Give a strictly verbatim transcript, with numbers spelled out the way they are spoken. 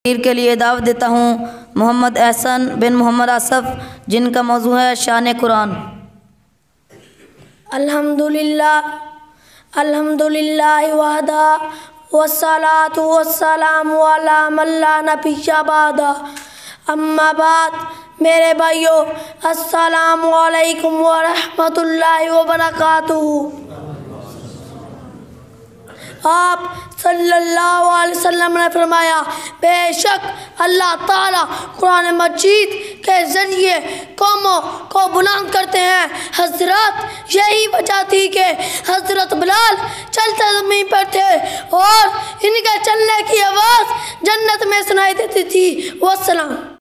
के लिए दावत देता हूँ मोहम्मद एहसन बिन मोहम्मद आसफ़, जिनका मौजू है शान कुरान। अल्हम्दुलिल्लाह अल्हम्दुलिल्लाह वहदा वस्सलातु वस्सलामु अला मन ला नबिय्य बअदा, अम्मा बाद। मेरे भाइयों, अस्सलामु अलैकुम व रहमतुल्लाहि व बरकातुहू। आप सल्लल्लाहु अलैहि वसल्लम ने फरमाया, बेशक अल्लाह ताला कुरान मजीद के ज़रिए कौमों को बुलंद करते हैं। हज़रत यही वजह थी कि हज़रत बिलाल चलते ज़मीन पर थे और इनके चलने की आवाज़ जन्नत में सुनाई देती थी। वस्सलाम।